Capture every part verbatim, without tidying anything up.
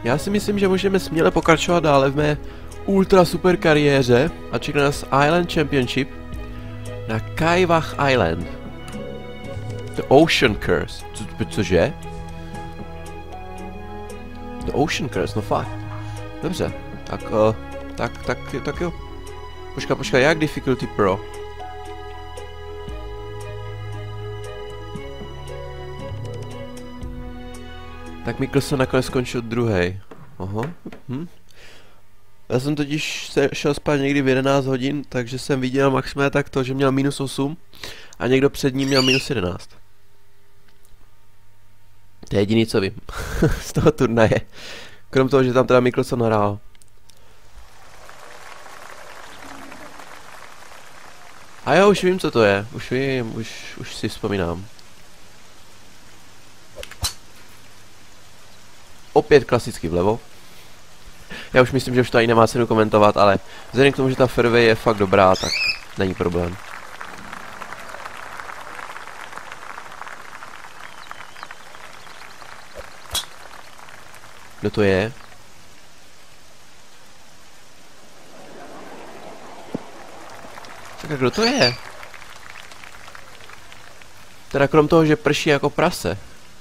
Já si myslím, že můžeme směle pokračovat dále v mé ultra super kariéře a čeká nás Island Championship na Kaivach Island. The Ocean Curse. Co, cože? The Ocean Curse, no fakt. Dobře, tak, uh, tak, tak, tak jo. Počkej, počkej, jak Difficulty Pro? Tak Mikkelsen nakonec skončil druhý. Aha, hm. Já jsem totiž se šel spát někdy v jedenáct hodin, takže jsem viděl maximálně tak to, že měl minus osm a někdo před ním měl minus jedenáct. To je jediný, co vím z toho turnaje. Krom toho, že tam teda Mikkelsen hrál. A jo, už vím, co to je. Už vím, už, už si vzpomínám. Opět klasicky vlevo. Já už myslím, že už to ani nemá cenu komentovat, ale vzhledem k tomu, že ta fairway je fakt dobrá, tak není problém. Kdo to je? Tak kdo to je? Teda krom toho, že prší jako prase.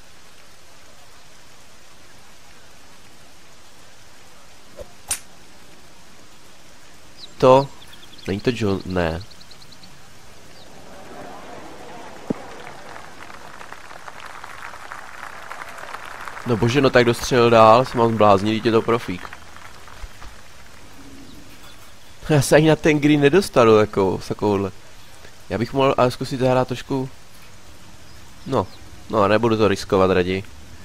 To... Není to John... Ne. No bože, no tak dostřelil dál, jsem mám zbláznil, dítě to profík. Já se ani na ten green nedostanu, jako, s takovouhle. Já bych mohl ale zkusit zahrát trošku... No, no, nebudu to riskovat raději.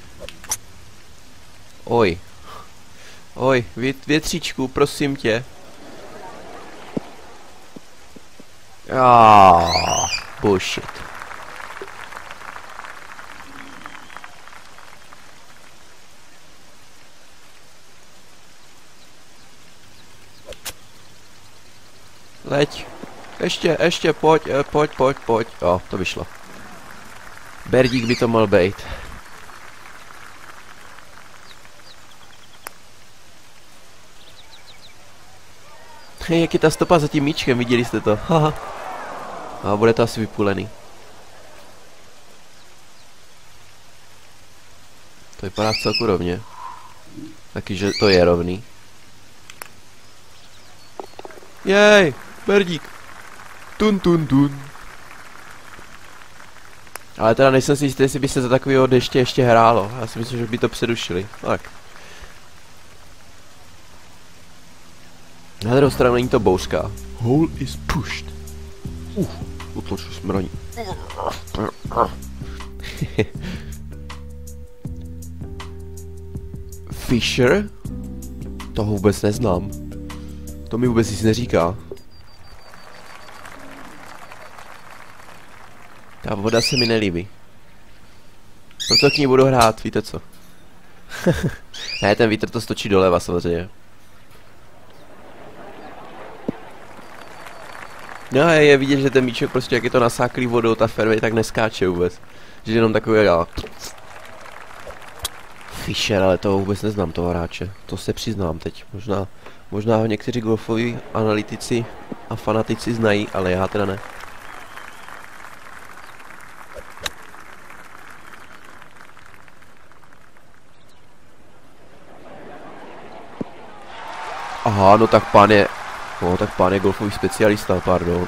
Oj. Oj, vět, větříčku, prosím tě. Ah, bullshit. Leď. Ještě, ještě, pojď, pojď, pojď, pojď. Jo, to vyšlo. Berdík by to mohl být. Hej, jak je ta stopa za tím míčkem, viděli jste to? Haha. A bude to asi vypůlený. To vypadá v celku rovně. Taky, že to je rovný. Jej, Berdík. Tun, tun, tun. Ale teda nejsem si jistý, jestli by se za takového deště ještě hrálo. Já si myslím, že by to přerušili. Tak. Na druhou stranu není to bouřka. Hole is pushed. Uh, utločil smroní. Fisher? Toho vůbec neznám. To mi vůbec nic neříká. Ta voda se mi nelíbí. Proto k ní budu hrát, víte co? Ne, ten vítr to stočí doleva samozřejmě. No a je vidět, že ten míček prostě jak je to nasáklý vodou, ta fairway tak neskáče vůbec. Že jenom takový já. Fisher, ale toho vůbec neznám, toho hráče. To se přiznám teď. Možná, možná ho někteří golfoví analytici a fanatici znají, ale já teda ne. Aha, no tak pán je... No tak pán je golfový specialista, pardon.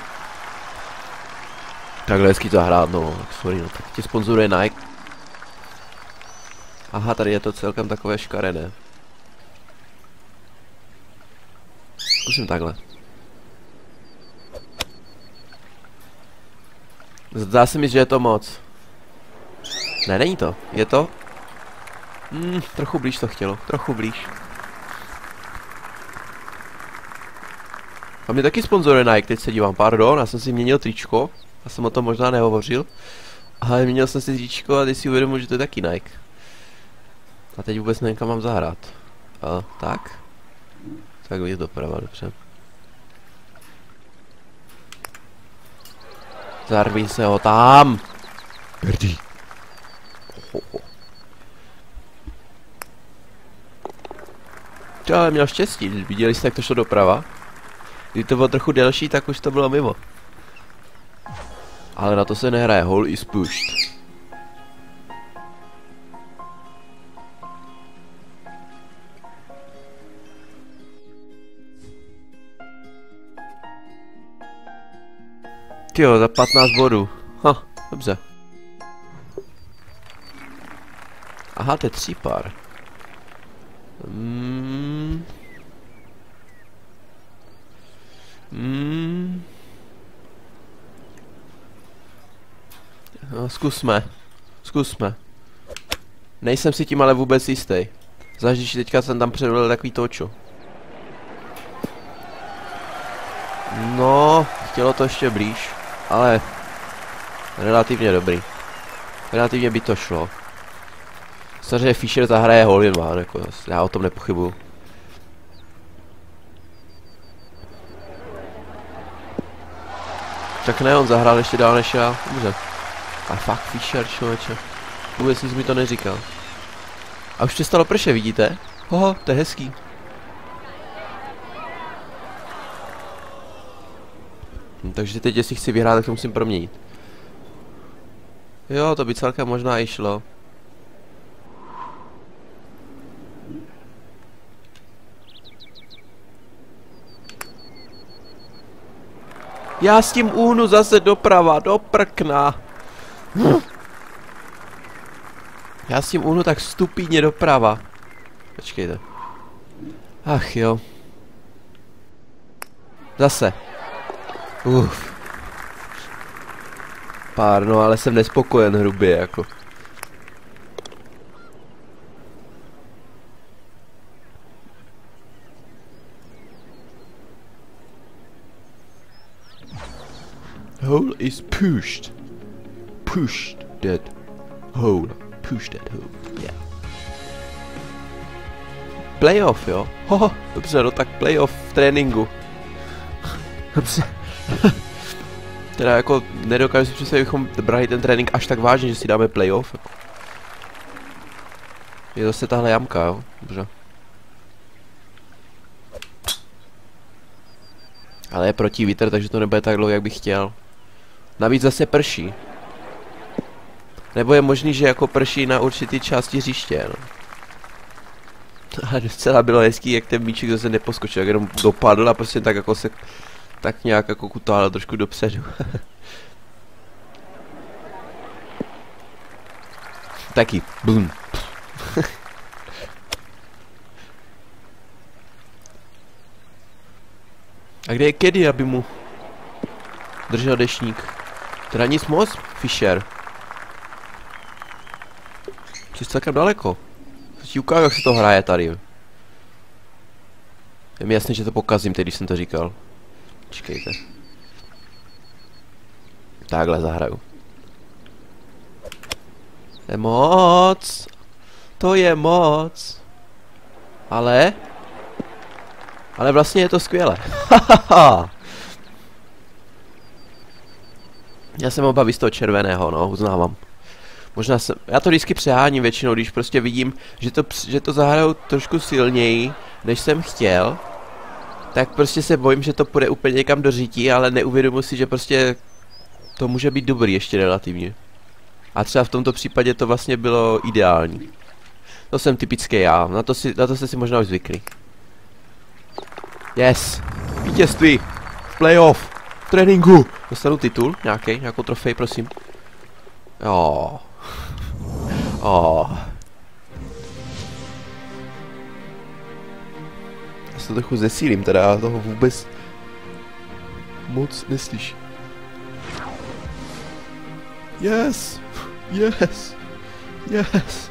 Takhle hezky to hrát, no, sorry, no, tak tě sponzoruje Nike. Aha, tady je to celkem takové škaredé. Zkusím takhle. Zdá se mi, že je to moc. Ne, není to, je to? Hmm, trochu blíž to chtělo, trochu blíž. A mě taky sponzoruje Nike, teď se dívám, pardon, já jsem si měnil tričko. Já jsem o tom možná nehovořil. Ale měnil jsem si tričko a teď si uvědomuji, že to je taky Nike. A teď vůbec nevím, kam mám zahrát. A, tak. Tak víc doprava, dobře. Zarví se ho tam! Birdie. Ty ale měl štěstí, viděli jste, jak to šlo doprava? Když to bylo trochu delší, tak už to bylo mimo. Ale na to se nehraje, hole is pushed. Tyjo, za patnáct bodů. Ha, dobře. Aha, to je tří pár. Mm. Mm. No, zkusme. Zkusme. Nejsem si tím ale vůbec jistý. Zvlášť, když teďka jsem tam předvedl takový točo. No, chtělo to ještě blíž, ale relativně dobrý. Relativně by to šlo. Samozřejmě Fischer zahraje hole in one, jako já o tom nepochybuju. Tak ne, on zahrál ještě dál než já, dobře. A fakt Fischer, člověče. Vůbec nic mi to neříkal. A už přestalo pršet, vidíte? Hoho, to je hezký. Hm, takže teď, jestli chci vyhrát, tak to musím proměnit. Jo, to by celkem možná i šlo. Já s tím uhnu zase doprava, do prkna. Hm. Já s tím uhnu tak stupidně doprava. Počkejte. Ach jo. Zase. Uf. Pár, no ale jsem nespokojen hrubě, jako. Hole is pushed. Pushed that hole. Push that hole. Yeah. Playoff, jo? Hoho, dobře, no tak playoff v tréninku. Dobře. Teda jako nedokážu si představit, bychom brali ten trénink až tak vážně, že si dáme playoff. Je zase tahle jamka, jo? Dobře. Ale je proti vítr, takže to nebude tak dlouho, jak bych chtěl. Navíc zase prší. Nebo je možný, že jako prší na určitý části hřiště, no. A docela bylo hezký, jak ten míček zase neposkočil, jak jenom dopadl a prostě tak jako se tak nějak jako kutál trošku dopředu. Taky, bum. A kde je Kedy, aby mu držel dešník? Teda nic moc, Fischer. Jsi celkem daleko. Co ti ukážu, jak se to hraje tady. Je mi jasný, že to pokazím teď, když jsem to říkal. Počkejte. Takhle zahraju. To je moc. To je moc. Ale... Ale vlastně je to skvělé. Já jsem obavy z toho červeného, no, uznávám. Možná jsem, já to vždycky přeháním většinou, když prostě vidím, že to, že to zahraju trošku silněji, než jsem chtěl. Tak prostě se bojím, že to půjde úplně někam do řítí, ale neuvědomuji si, že prostě to může být dobrý ještě relativně. A třeba v tomto případě to vlastně bylo ideální. To jsem typický já, na to, si, na to jste si možná už zvyklí. Yes! Vítězství! Playoff! V tréninku! Dostanu titul? Nějaký? Nějakou trofej, prosím? Jo. Oh. Já se to trochu zesílím, teda já toho vůbec moc neslyším. Yes! Yes! Yes!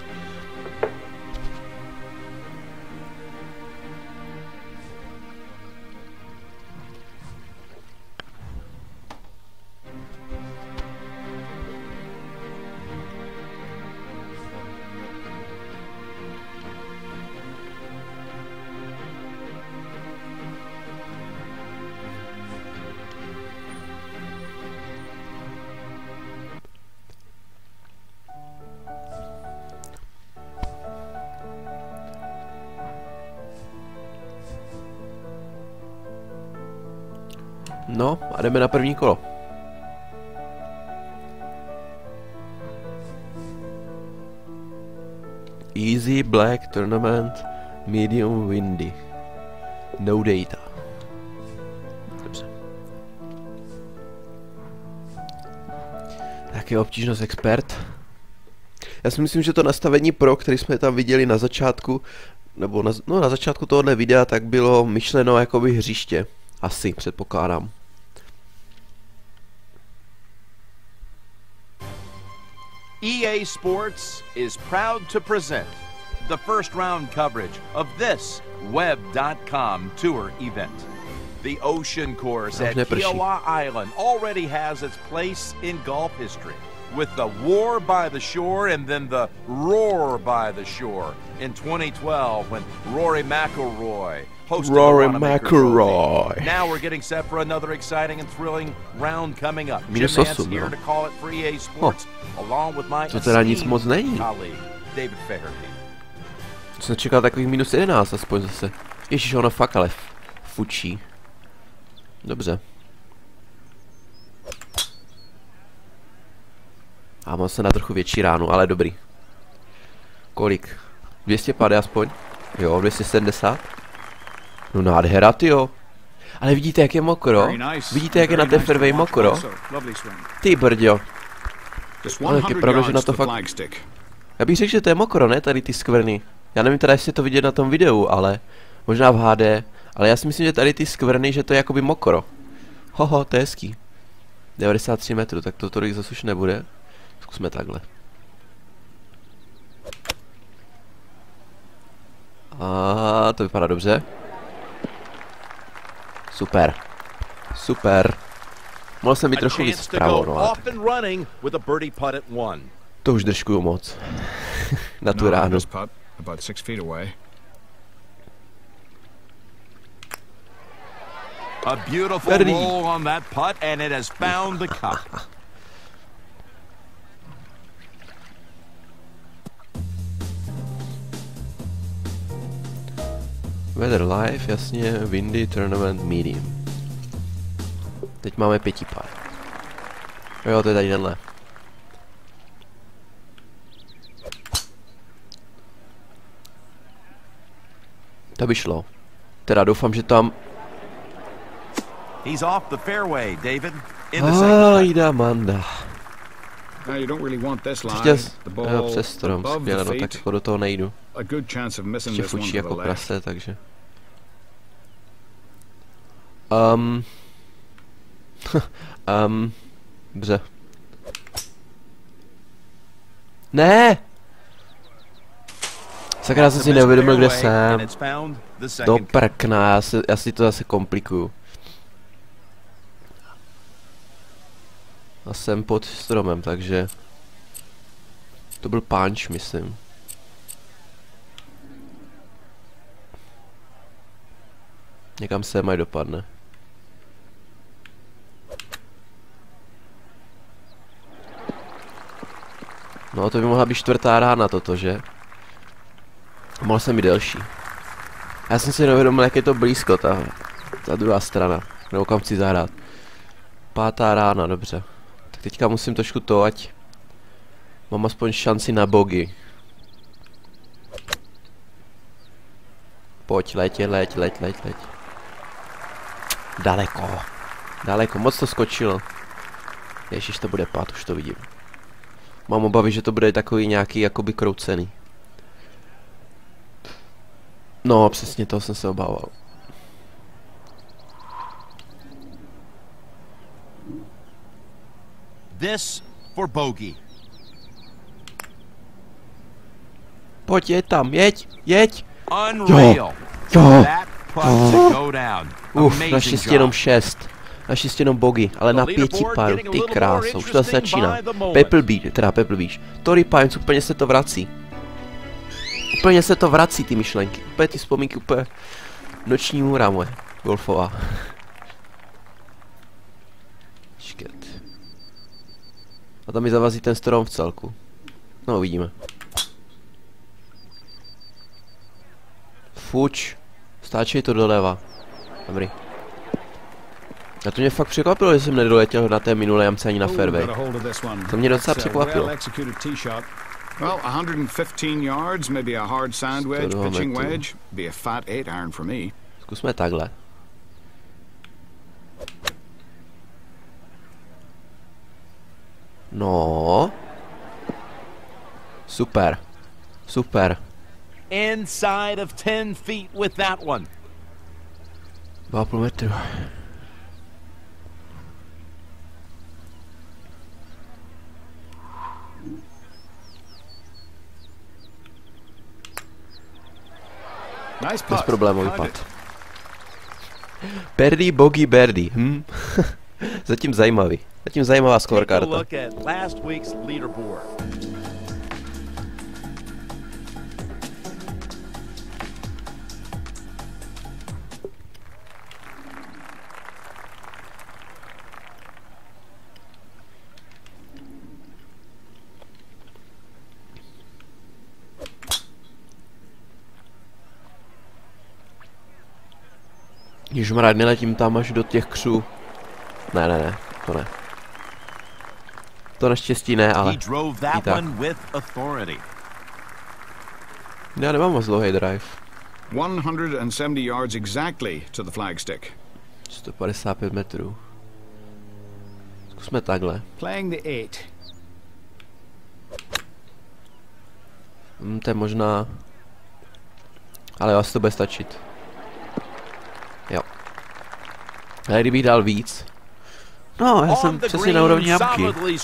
No, a jdeme na první kolo. Easy Black Tournament Medium Windy. No data. Dobře. Tak je obtížnost expert. Já si myslím, že to nastavení pro, který jsme tam viděli na začátku, nebo na, no, na začátku tohohle videa, tak bylo myšleno jakoby hřiště. Asi, předpokládám. E A Sports is proud to present the first round coverage of this web dot com tour event. The Ocean Course at Kiawah Island already has its place in golf history, with the War by the Shore and then the Roar by the Shore in twenty twelve when Rory McIlroy hosted Rory the McIlroy. Now we're getting set for another exciting and thrilling round coming up. Jim Minus Nance osm, here no. to call it for E A Sports, along with my To teda nic esteemed moc není. colleague David Faherty. Jsem čekal takových minus jedenáct aspoň zase. Ježíš, ono fakt ale fučí. Dobře. A mám se na trochu větší ránu, ale dobrý. Kolik? dvě stě padesát aspoň? Jo, dvě stě sedmdesát. No nádhera, tyjo. Ale vidíte, jak je mokro? Vidíte, jak je na té fairway mokro? Ty brďo. No, tak je pravda, že na to fakt... Já bych řekl, že to je mokro, ne? Tady ty skvrny. Já nevím teda, jestli to vidět na tom videu, ale... Možná v H D. Ale já si myslím, že tady ty skvrny, že to je jakoby mokro. Hoho, to je hezký. devadesát tři metrů, tak to tolik zase už nebude. Zkusme takhle. A to vypadá dobře. Super. Super. Mohl jsem být trochu víc vpravo, no ale tak. To už držkuju moc. Na tu ránu. A beautiful roll on that putt and it has found the cup. Weather live, jasně, windy, tournament, medium. Teď máme pětipár. Jo, to je tady tenhle. To by šlo. Teda doufám, že tam... He's off the fairway, David. In the second. Ajda manda. Chtěl jo, přes strom, skvěle, no tak jako do toho nejdu. Ještě fučí jako prase, takže... Um... um... Dobře. Ne! Sakra, já jsem si neuvědomil, kde jsem. Do prkna, já si, já si to zase komplikuju. A jsem pod stromem, takže... To byl punch, myslím. Někam se mají dopadne. No to by mohla být čtvrtá rána toto, že? Mohl jsem být delší. Já jsem si neuvědomil, jak je to blízko, ta, ta druhá strana. Nebo kam chci zahrát. Pátá rána, dobře. Tak teďka musím trošku to, ať mám aspoň šanci na bogy. Pojď, letě, leď, leď, leď, leď. Daleko. Daleko, moc to skočilo. Ježiš, to bude pád, už to vidím. Mám obavy, že to bude takový nějaký jakoby kroucený. No, přesně toho jsem se obával. This for bogey. Pojď, jeď tam, jeď, jeď. Unreal. Jo. That putt to go down. Uf, naštěstí jenom šest. Naštěstí jenom bogy, ale na pěti páru, ty kráso, už to zase začíná. Pebble Beach, teda Pebble Beach. Torrey Pines, úplně se to vrací. Úplně se to vrací, ty myšlenky. Úplně ty vzpomínky, úplně noční můra moje, golfová. Šket. A tam mi zavazí ten strom v celku. No, uvidíme. Fuč. Stáčej to doleva. Dobrý. A to mě fakt překvapilo, že jsem nedoletěl na té minulé jamce ani na fairway. To mě docela překvapilo. Well, one hundred fifteen yards, maybe a hard sand wedge, pitching wedge, be a fat eight iron for me. Zkusme takhle. No. Super. Super. Inside of ten feet with that one. Dva a půl metru. Nice putt. Bezproblémový pad. Birdie, bogey, birdie. Hm? Zatím zajímavý. Zatím zajímavá scorekarta. Look at last week's leaderboard. Ježmarad, neletím tam až do těch křů. Ne, ne, ne, to ne. To naštěstí ne, ale i tak. Já nemám moc dlouhý drive. one hundred seventy yards exactly to the flagstick. sto padesát pět metrů. Zkusme takhle. Playing the eight. Hm, to je možná... Ale jo, asi to bude stačit. Jo. Ale kdybych dal víc... No, já jsem přesně na úrovni jamky.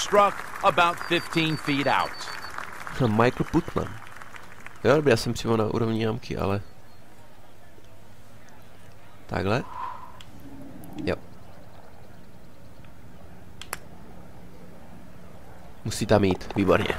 No, Michael Putman. Jo, dobrý, já jsem přímo na úrovni jamky, ale... Takhle. Jo. Musí tam jít, výborně.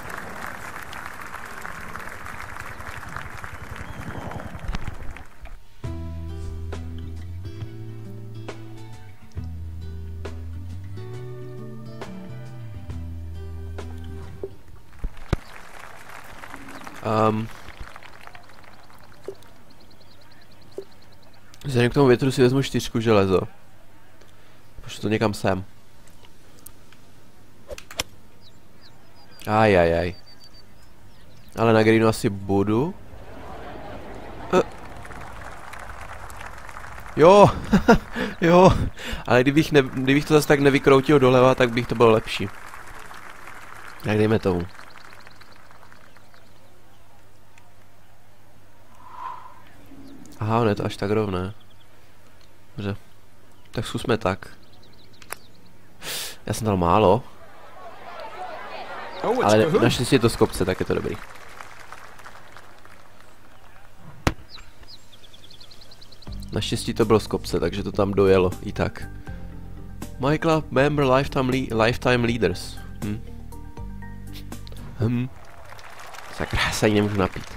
Um, Vzhledem k tomu větru si vezmu čtyřku železo. Pošlu to někam sem. Ajajaj. Ale na greenu asi budu. Uh. Jo, jo. Ale kdybych, ne, kdybych to zase tak nevykroutil doleva, tak bych to bylo lepší. Tak dejme tomu. Aha, on je to až tak rovné. Dobře. Tak zkusme tak. Já jsem dal málo. Ale naštěstí je to z kopce, tak je to dobrý. Naštěstí to bylo z kopce, takže to tam dojelo i tak. My club member lifetime, le lifetime leaders. Hm. Hm. Sakra, já se ani nemůžu napít.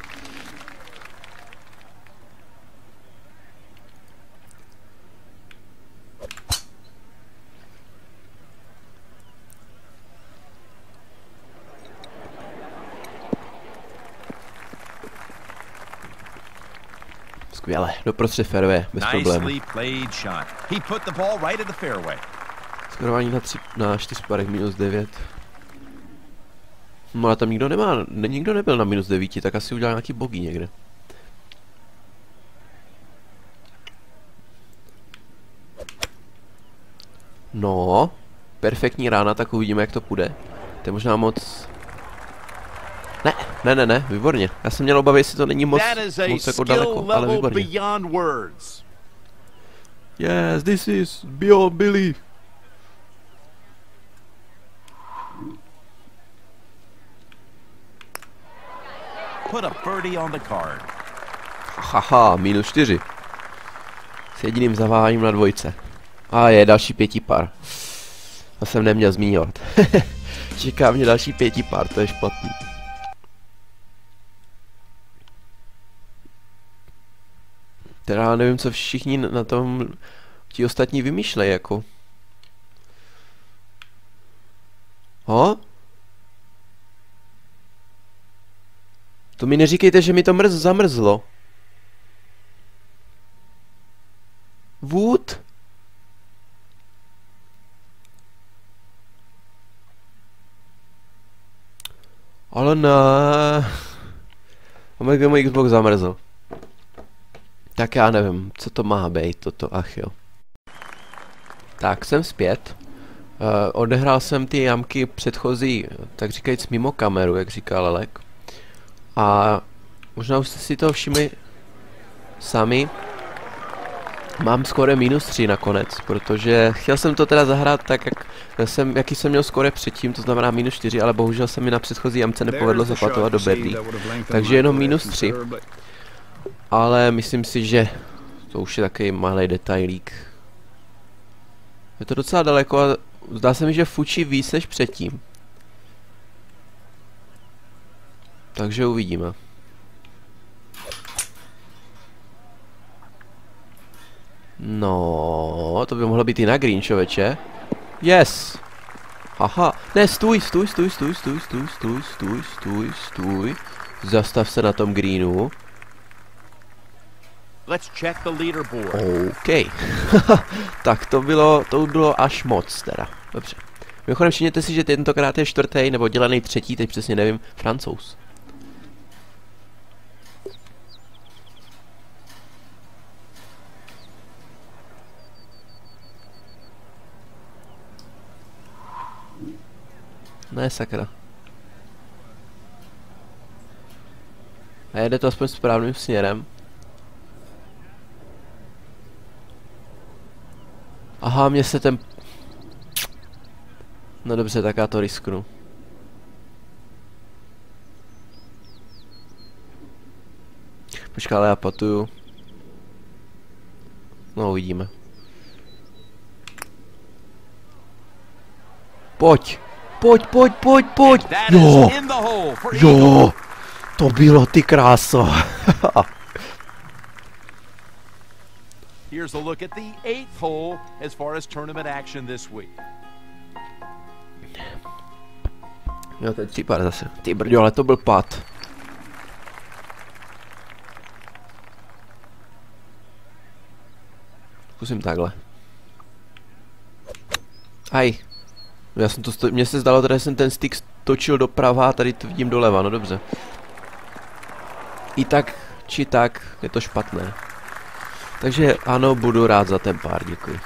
Skvěle, doprostřed fairway, bez problémů. Skorování na, tři, na čtyři parech minus devět. No ale tam nikdo nemá, ne, nikdo nebyl na minus devět, tak asi udělal nějaký bogey někde. No, perfektní rána, tak uvidíme, jak to půjde. To je možná moc... Ne, ne, ne, ne, výborně. Já jsem měl obavy, jestli to není moc, moc jako daleko, ale výborně. Yes, this is beyond belief. Put a birdie on the card. Haha, minus čtyři. S jediným zaváháním na dvojce. A je další pěti pár. To jsem neměl zmiňovat. Čeká mě další pěti pár, to je špatný. Teda nevím, co všichni na tom ti ostatní vymýšlejí, jako. Ho? To mi neříkejte, že mi to mrz zamrzlo. Wood? Ale ne. Omega můj Xbox zamrzl. Tak já nevím, co to má být, toto, ach jo. Tak, jsem zpět. Uh, odehrál jsem ty jamky předchozí, tak říkajíc mimo kameru, jak říká Lelek. A možná už jste si to všimli sami. Mám skore minus tři nakonec, protože chtěl jsem to teda zahrát tak, jak jsem, jaký jsem měl skore předtím, to znamená minus čtyři, ale bohužel se mi na předchozí jamce nepovedlo zapatovat do bedlí. Takže jenom minus tři. Ale myslím si, že to už je takový malý detailík. Je to docela daleko a zdá se mi, že fučí víc než předtím. Takže uvidíme. No, to by mohlo být i na green, čověče. Yes! Aha, ne, stůj, stůj, stůj, stůj, stůj, stůj, stůj, stůj, stůj, stůj. Zastav se na tom greenu. Let's check the leaderboard. OK. Tak to bylo, to bylo až moc teda. Dobře. Mimochodem všimněte si, že tentokrát je čtvrtý, nebo dělaný třetí, teď přesně nevím, Francouz. Ne, sakra. A jede to aspoň správným směrem. Aha, mě se ten... No dobře, tak já to risknu. Počkej, ale já patuju. No, uvidíme. Pojď! Pojď, pojď, pojď, pojď! Jo! Jo! To bylo, ty kráso! Here's a look at the eighth hole as far as tournament action this week. Jo, to je tři pár zase. Ty brďo, ale to byl pad. Zkusím takhle. Aj. Já jsem to sto... Mně se zdalo, že jsem ten stick točil doprava a tady to vidím doleva, no dobře. I tak, či tak, je to špatné. Takže ano, budu rád za ten pár, děkuji.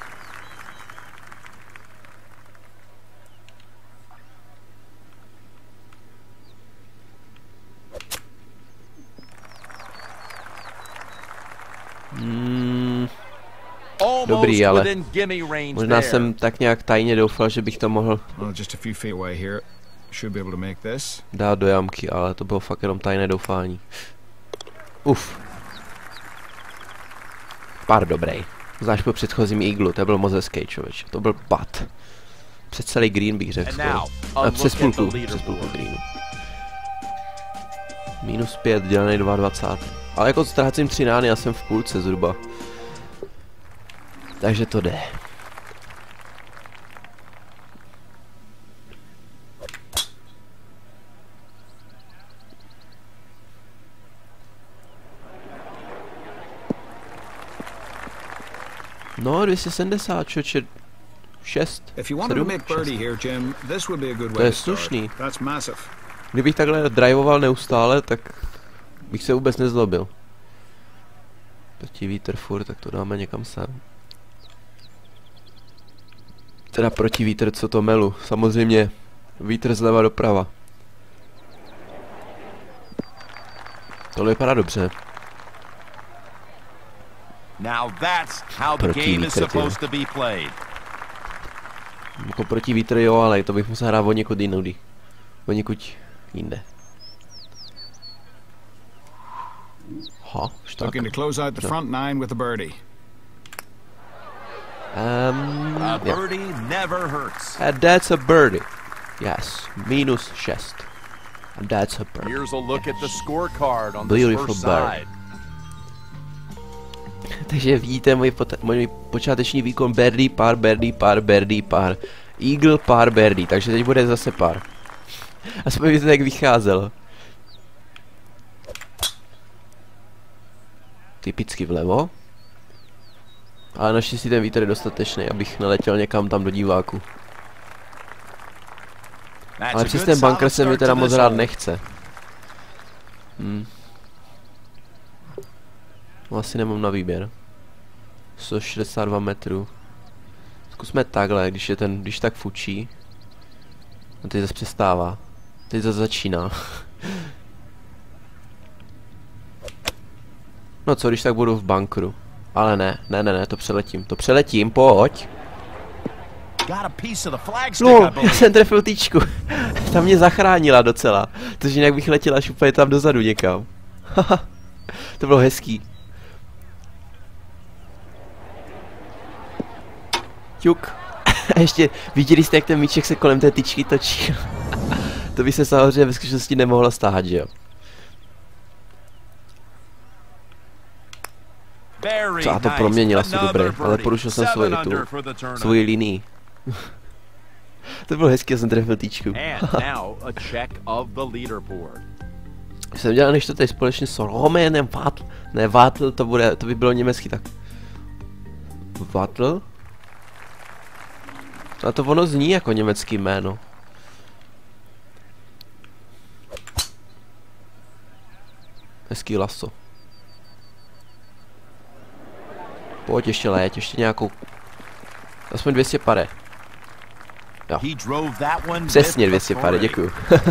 Hmm, dobrý, ale možná jsem tak nějak tajně doufal, že bych to mohl dát do jamky, ale to bylo fakt jenom tajné doufání. Uf. Pár dobrý. Zvlášť po předchozím iglu, to byl moc hezký, člověč. To byl pad. Přes celý green bych řekl. A přes půlku, přes půlku greenu. Minus pět, dělaný dvacet dva. Ale jako ztrácím tři nány, já jsem v půlce zhruba. Takže to jde. No, dvě stě sedmdesát, čoče, šest, sedm, šest. To je slušný. Kdybych takhle drivoval neustále, tak bych se vůbec nezlobil. Proti vítr furt, tak to dáme někam sem. Teda proti vítr, co to melu. Samozřejmě vítr zleva doprava. Tohle vypadá dobře. Now that's how the game is supposed to be played. Jako proti vítr jo, ale to bych musel hrát o někud jinudy. O někud jinde. Ha, už tak. Looking to close out the front nine with a birdie. Um, a birdie yeah. never hurts. And that's a birdie. Yes, minus šest. And that's a birdie. Here's a look yes. at the scorecard on the first side. Takže vidíte můj, můj počáteční výkon birdie, pár, birdie, pár, birdie, pár. Eagle, pár, birdie, takže teď bude zase pár. Aspoň víte, jak vycházelo. Typicky vlevo. Ale naštěstí ten vítr je dostatečný, abych neletěl někam tam do diváku. Ale přes ten bunkr se mi teda moc rád nechce. Hmm. No, asi nemám na výběr. sto šedesát dva metrů. Zkusme takhle, když je ten, když tak fučí. A teď zase přestává. Teď zase začíná. No co, když tak budu v bunkru. Ale ne, ne, ne, ne, to přeletím, to přeletím, pojď. No, já jsem trefil tyčku. Ta mě zachránila docela. Protože jinak bych letěla až úplně tam dozadu někam. To bylo hezký. Ťuk. A ještě viděli jste, jak ten míček se kolem té tyčky točí. To by se samozřejmě ve skutečnosti nemohlo stát, že jo? Co, a to proměnil asi dobré, ale porušil jsem svoji tu, svoji linii. To bylo hezky, já jsem trefil týčku. Jsem dělal než to tady společně s Romanem Vatl. Ne, Vatl, to bude, to by bylo německy tak. Vatl? A to ono zní jako německý jméno. Hezký laso. Pojď ještě léť, ještě nějakou. Aspoň dvě stě pade. Jo. Přesně dvě stě pade, děkuju.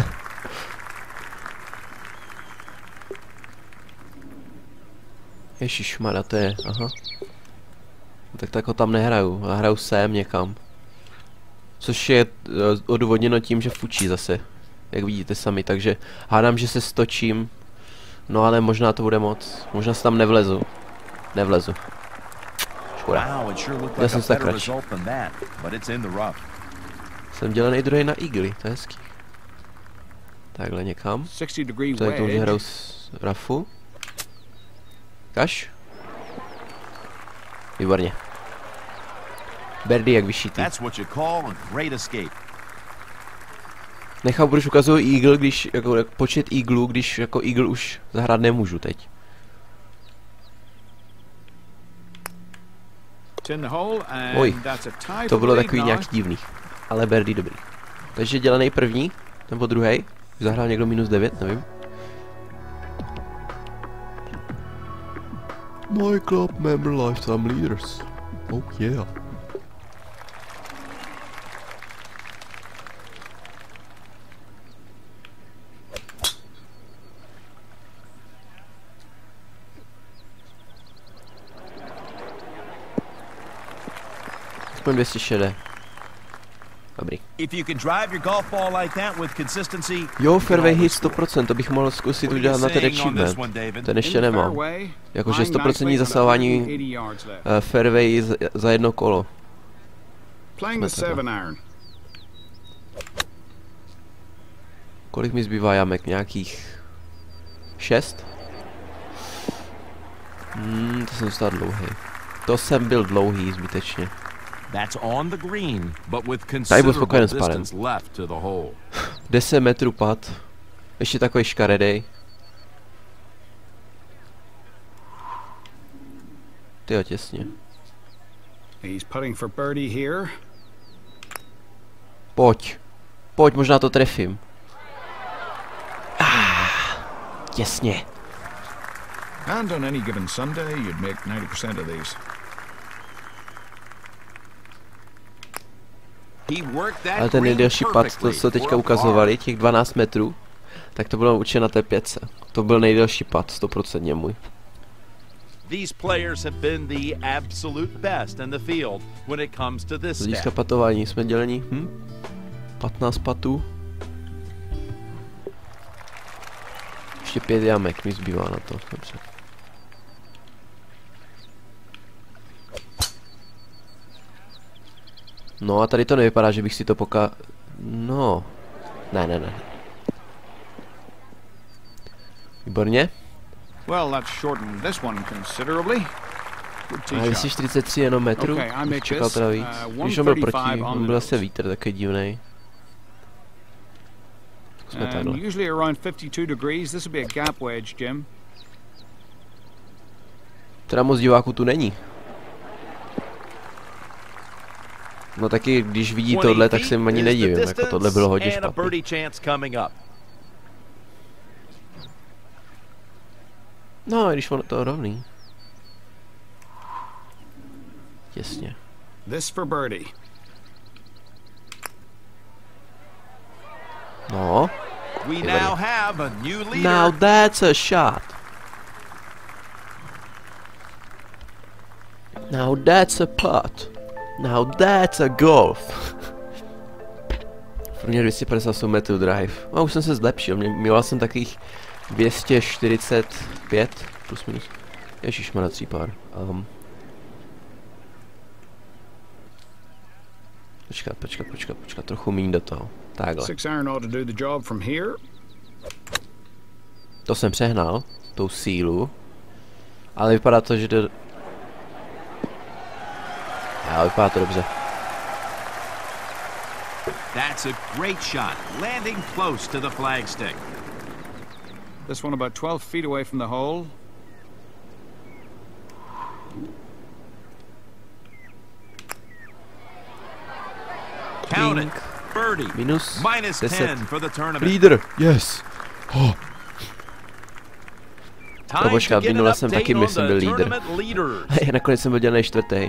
Ježišmarja, to je, aha. Tak tak ho tam nehraju, já hraju sem někam. Což je uh, odůvodněno tím, že fučí zase. Jak vidíte sami, takže hádám, že se stočím. No ale možná to bude moc. Možná se tam nevlezu. Nevlezu. Škoda. Já jsem se tak radši. Jsem dělaný druhý na igly, to je hezký. Takhle někam. To je to, že hraju s rafu. Kaš. Výborně. Birdie jak vyšitý. Nechám, proč ukazuju eagle, když, jako, jako počet eaglů, když jako eagle už zahrát nemůžu teď. Oj, to bylo takový nějak divný. Ale birdie dobrý. Takže dělanej první, nebo druhý. Zahrál někdo minus devět, nevím. My club member lifetime leaders. Oh yeah. Aspoň dvě stě šedesát. Dobrý. Jo, fairway hit sto procent, to bych mohl zkusit udělat na ten achievement. Ten ještě nemám. Jakože sto procent zasahování uh, fairway za, za jedno kolo. Kolik mi zbývá jamek? Nějakých šest? Hmm, to jsem dostal dlouhý. To jsem byl dlouhý zbytečně. Tady byl spokojen s padem. deset metrů pad. Ještě takový škaredej. Tyjo, těsně. Pojď. Pojď, možná to trefím. Ah, těsně. And on any given Sunday, you'd make ninety percent of these. Ale ten nejdelší pad, to co teďka ukazovali, těch dvanáct metrů, tak to bylo určitě na té pětce. To byl nejdelší pad, sto procent můj. Z hlediska patování jsme dělení, hm? patnáct patů. Ještě pět jamek mi zbývá na to, dobře. No a tady to nevypadá, že bych si to poka... No. Ne, ne, ne. Výborně. A dvě stě čtyřicet tři jenom metrů, bych čekal teda víc. Když on byl proti, on byl asi vítr, takový divnej. Zkusme takhle. Teda moc diváků tu není. No taky, když vidí tohle, tak se jim ani nedivím, jako tohle bylo hodně špatný. No, když ono to rovný. Těsně. This for birdie. No. We now have a new leader. Now that's a shot. Now that's a putt. Now that's a golf. Pro mě dvě stě padesát osm metrů drive. A už jsem se zlepšil, měl jsem takových dvě stě čtyřicet pět plus minus. Ježišmarja, tří pár. Um. Počkat, počkat, počkat, počkat, trochu míň do toho. Takhle. To jsem přehnal, tou sílu. Ale vypadá to, že jde... Já, vypadá to dobře. That's a great shot, landing close to the flagstick. This one about twelve feet away from the hole. Count it. Birdie. Minus Minus ten for the tournament. Líder. Yes. Oh. To počkat, minule jsem taky myslím byl líder. A nakonec jsem byl dělaný čtvrtý.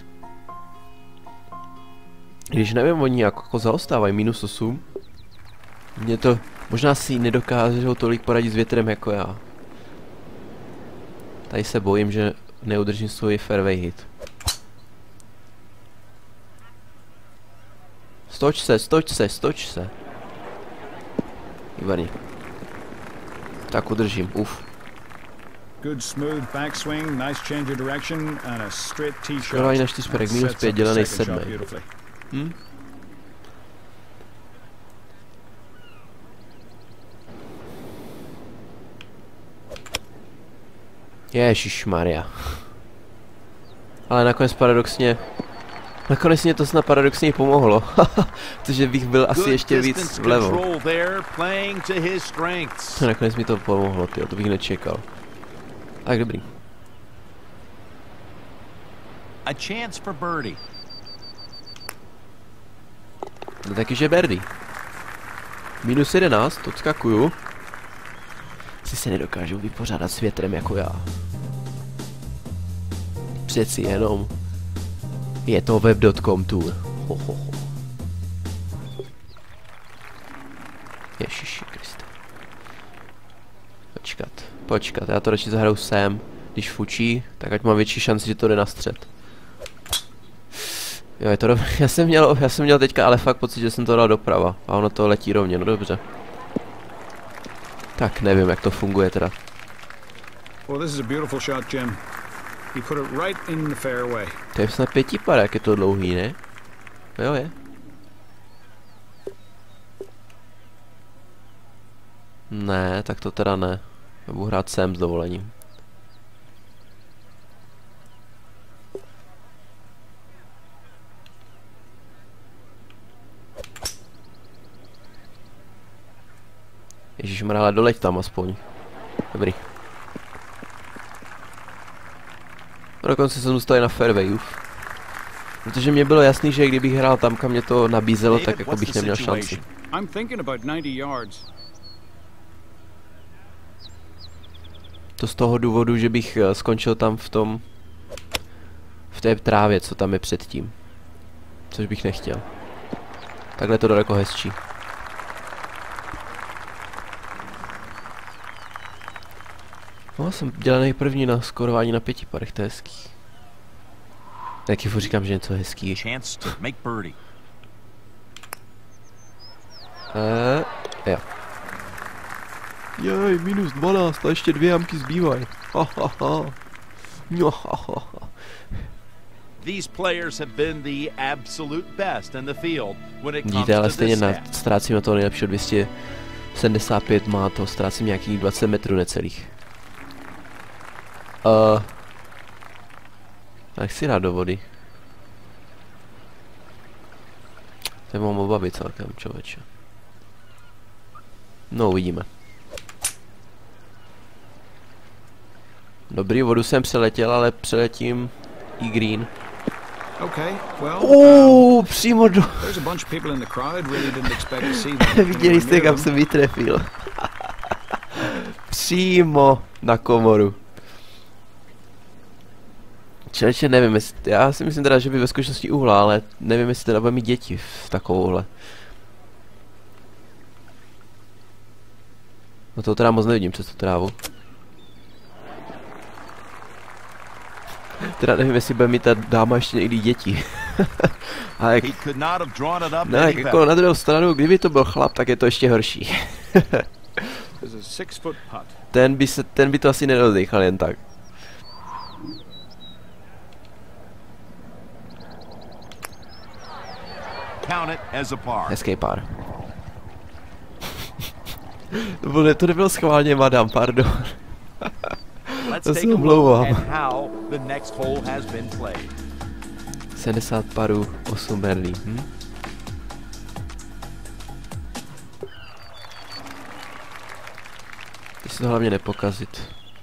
Když nevím, oni jako zaostávají minus osm. Mě to, možná si nedokážou tolik poradit s větrem jako já. Tady se bojím, že neudržím svůj fairway hit. Stoč se, stoč se, stoč se. Výborně. Tak udržím, uf. Good smooth backswing, nice change of direction and a straight tee shot. Skoro i na čtyřperek, minus pět, dělaný sedmý. Hm? Ježišmarja. Ale nakonec paradoxně... Nakonec mě to snad paradoxně pomohlo. Protože bych byl asi ještě víc vlevo. Nakonec mi to pomohlo, tyjo, to bych nečekal. Tak dobrý. A chance for birdie. No taky, že birdie. Minus jedenáct, odskakuju. Si se nedokážu vypořádat s větrem jako já. Přeci jenom. Je to web tečka com tour. Ho, ho, ho. Ježiši Kriste. Počkat, počkat, já to radši zahraju sem. Když fučí, tak ať mám větší šanci, že to jde na střed. Jo, je to dobré. Já jsem měl, já jsem měl teďka ale fakt pocit, že jsem to dal doprava. A ono to letí rovně, no dobře. Tak nevím, jak to funguje teda. Well, this is a beautiful shot, Jim. He put it right in the fairway. To je snad pětipad, jak je to dlouhý, ne? Jo, je. Ne, tak to teda ne. Já budu hrát sem s dovolením. Ježišmarja, ale doleď tam aspoň. Dobrý. A dokonce jsem zůstal na fairway, uf. Protože mě bylo jasný, že kdybych hrál tam, kam mě to nabízelo, tak jako bych neměl šanci. To z toho důvodu, že bych skončil tam v tom... v té trávě, co tam je předtím. Což bych nechtěl. Takhle to daleko hezčí. No, jsem dělaný první na skorování na pěti parech, to je hezký. Taky furt říkám, že něco hezký. Eee, jo. Jej, minus dvanáct, a ještě dvě jamky zbývají. Ha, ha, ha. No, ha, ha, ha. These players have been the absolute best in the field when it comes Vidíte, ale to stejně this na, stat. ztrácím na toho nejlepšího dvě stě sedmdesát pět, má to, ztrácím nějakých dvacet metrů necelých. Uh, tak si rád do vody. To mám obavy celkem, člověče. No, uvidíme. Dobrý, vodu jsem přeletěl, ale přeletím i green. Okay, well, Uuu, přímo do... there's a bunch of people in the crowd. Really didn't expect to see them. Viděli jste, kam jsem vytrefil. Přímo na komoru. Člověče, nevím, jestli, já si myslím teda, že by ve skutečnosti uhla, ale nevím, jestli teda bude mít děti v takovouhle. No to teda moc nevidím přes tu trávu. Teda nevím, jestli bude mít ta dáma ještě někdy děti. A jak, no, jak jako na druhou stranu, kdyby to byl chlap, tak je to ještě horší. ten, by se, ten by to asi nedodechal jen tak. Hezký pár. to, bylo, to nebylo schválně, madam, pardon. To se omlouvám. sedmdesát parů, osm berlí. Hm? Ty si to hlavně nepokazit.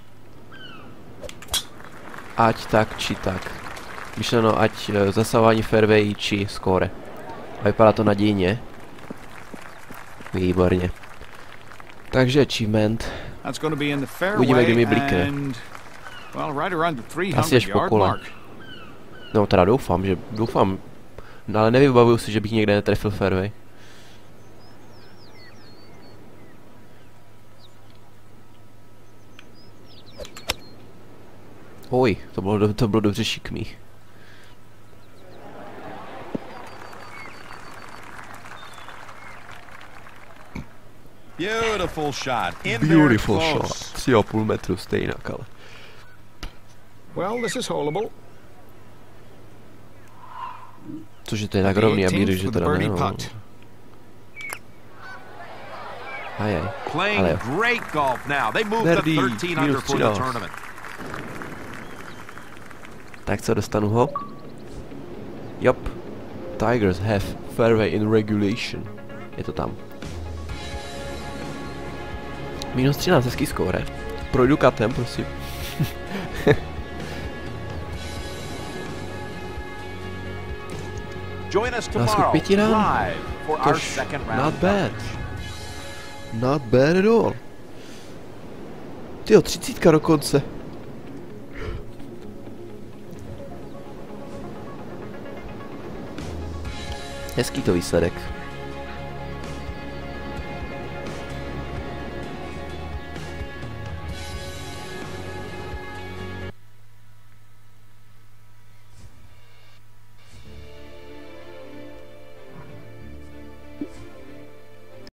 Ať tak, či tak. Myšleno, ať uh, zasahování fairway, či skóre. A vypadá to nadějně. Výborně. Takže achievement. Uvidíme, kdy mi blikne. Asi až po kole. No teda doufám, že doufám. No, ale nevybavuju si, že bych někde netrefil fairway. Oj, to bylo, do, to bylo dobře šikmý. Beautiful shot. Beautiful shot. tři a půl metru stejnak, ale. Well, this is holeable. Cože to je tak rovný, aby když že teda ne, no. Ajaj. Ale jo. Birdie, minus třináct. Tak co, dostanu ho? Jop. Tigers have fairway in regulation. Je to tam. Minus třináct, hezký skóre. Projdu katem, prosím. Náskok pěti rán. Tož not bad. Not bad at all. Tyjo, třicítka dokonce. Hezký to výsledek.